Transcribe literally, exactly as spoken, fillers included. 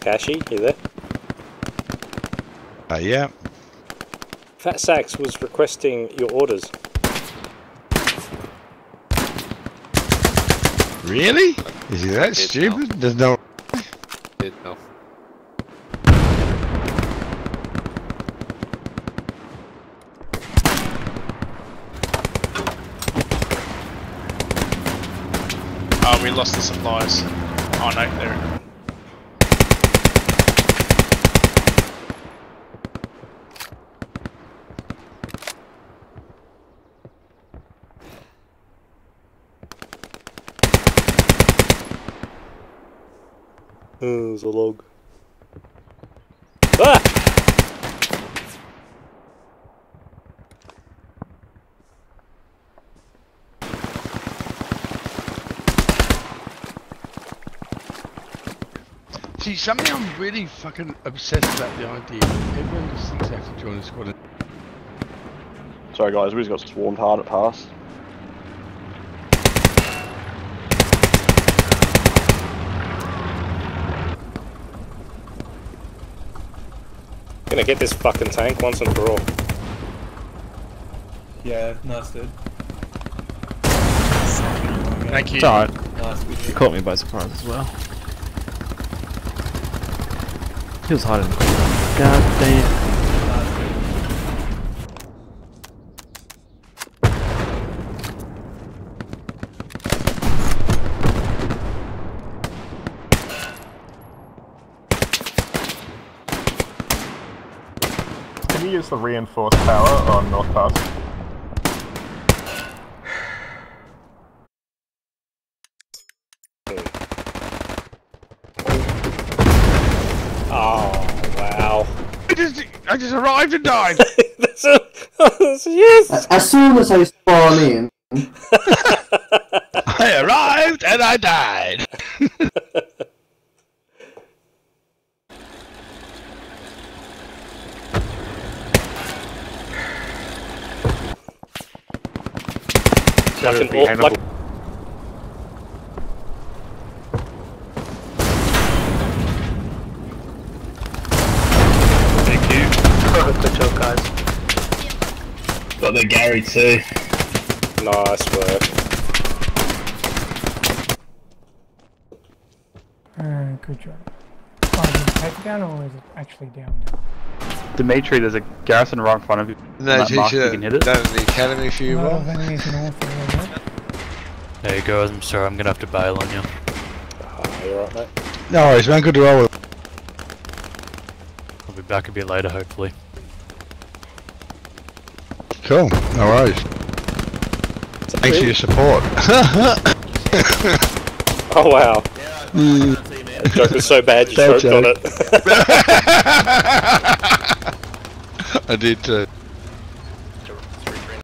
Takashi, you there? Uh, yeah. Fat Sax was requesting your orders. Really? Is he that stupid? No. There's no... Did no. Oh, we lost the supplies. Oh no, there. Oh, there's a log. Ah! See, something I'm really fucking obsessed about the idea. Everyone just thinks they have to join the squad. Sorry guys, we just got swarmed hard at pass. Gonna get this fucking tank once and for all. Yeah, nice dude. Thank you. It's alright. Nice, good You dude. caught me by surprise as well. He was hiding in the corner. God damn. Nice, Can you use the reinforced tower on North Pass? Oh, wow. I just, I just arrived and died. That's a, yes! As soon as I spawn in, I arrived and I died. Like an orc, like, Thank you. Good job, guys. Got the Gary too. nice work. Uh, good job. Oh, is it paper down or is it actually down now? Dimitri, there's a garrison right in front of you. No, That mark, teacher, you can hit it. down in the academy for you, A lot well. of enemies north of where we're at. There you go, I'm sorry, I'm gonna have to bail on you. Oh, you alright, mate? No worries, man. Good to roll with. I'll be back a bit later, hopefully. Cool. No worries. Thanks for your support. Oh, wow. Mm. The joke was so bad you Bad choked on joke. it. I did too.